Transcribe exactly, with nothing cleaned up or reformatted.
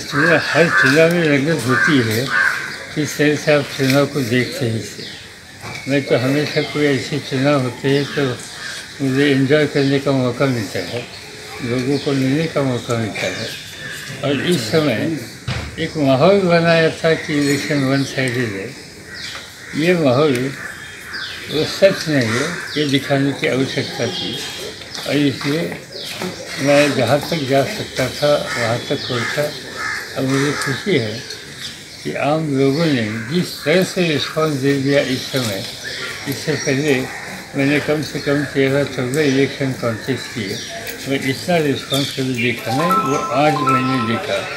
चुनाव हर चुनाव में रंगत होती है, इस तरह से आप चुनाव को देखते ही से। मैं तो हमेशा कोई ऐसे चुनाव होते हैं तो मुझे एंजॉय करने का मौका मिलता है, लोगों को मिलने का मौका मिलता है। और इस समय एक माहौल बनाया था कि इलेक्शन वन साइडेड है। ये माहौल वो सच नहीं है, ये दिखाने की आवश्यकता थी। और इसलिए मैं जहाँ तक जा सकता था वहाँ तक पहुँचा। अब मुझे खुशी है कि आम लोगों ने जिस तरह से रिस्पॉन्स दे दिया इस समय, इससे पहले मैंने कम से कम तेरह चौदह इलेक्शन कॉन्टेस्ट किए, मैं इतना रिस्पॉन्स कभी देखा नहीं, वो आज मैंने देखा।